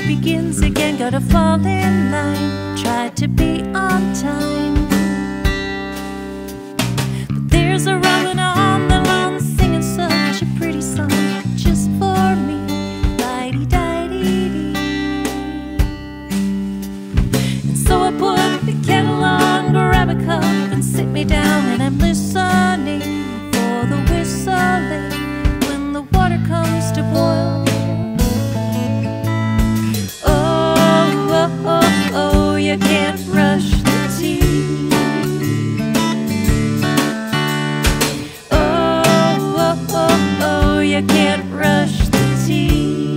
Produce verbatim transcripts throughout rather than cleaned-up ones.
begins again. Gotta fall in line, try to be on time. But there's a robin on the lawn singing such a pretty song just for me. Di-di-di-di-di. And so I put the kettle on, grab a cup and sit me down, and I'm listening for the whistling when the water comes to boil. You can't rush the tea. Oh, oh, oh, oh, you can't rush the tea.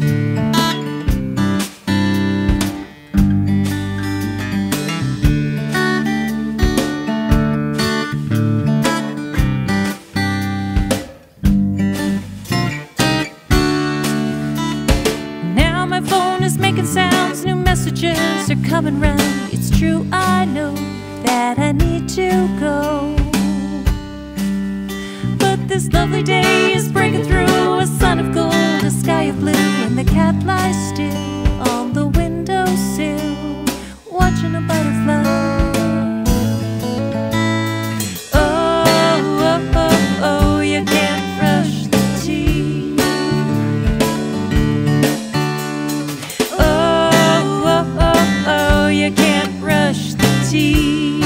Now my phone is making sounds, new messages are coming round. It's true, I know that I need to go, but this lovely day is breaking through. A sun of gold, a sky of blue, and the cat lies still on the windowsill, watching a butterfly. Oh, oh, oh, oh, you can't rush the tea. You can't rush the tea.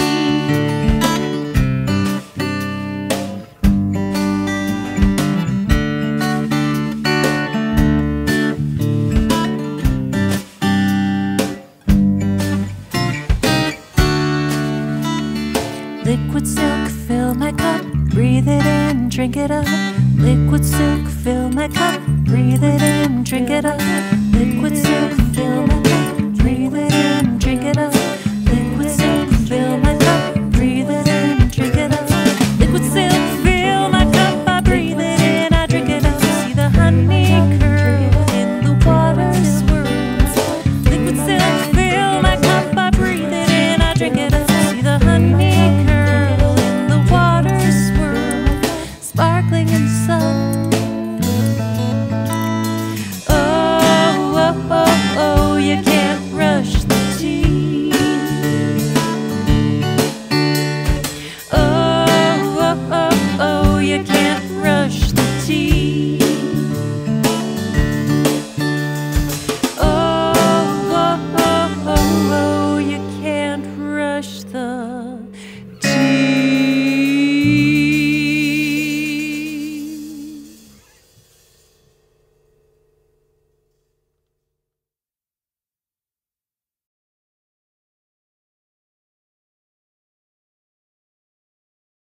Liquid silk, fill my cup, breathe it in, drink it up. Liquid silk, fill my cup, breathe it in, drink it up.